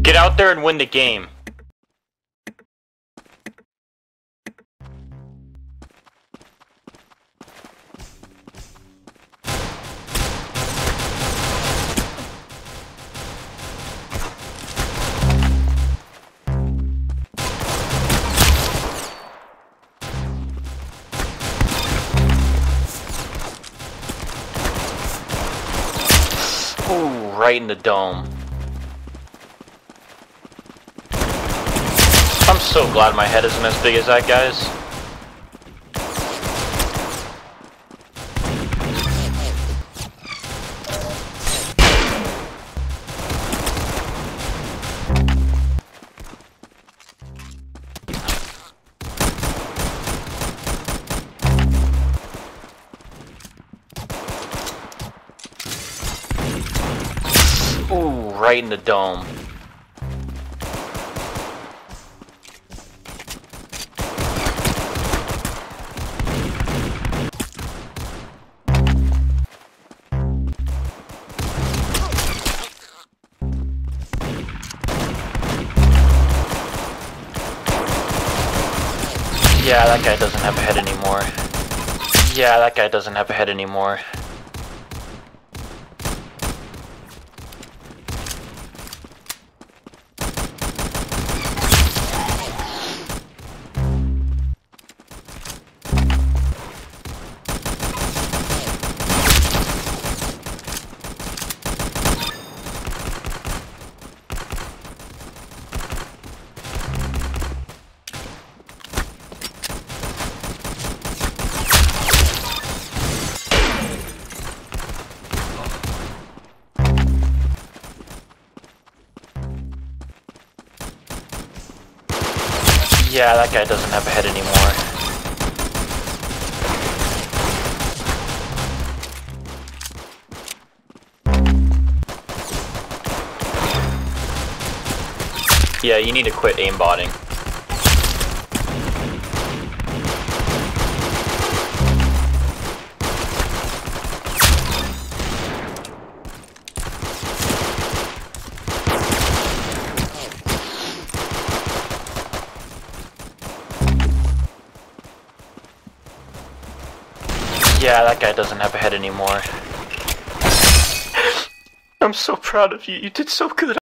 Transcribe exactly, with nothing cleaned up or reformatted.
Get out there and win the game. Ooh, right in the dome. I'm so glad my head isn't as big as that guy's. Ooh, right in the dome. Yeah, that guy doesn't have a head anymore. Yeah, that guy doesn't have a head anymore. Yeah, that guy doesn't have a head anymore. Yeah, you need to quit aimbotting. Yeah, that guy doesn't have a head anymore. I'm so proud of you. You did so good.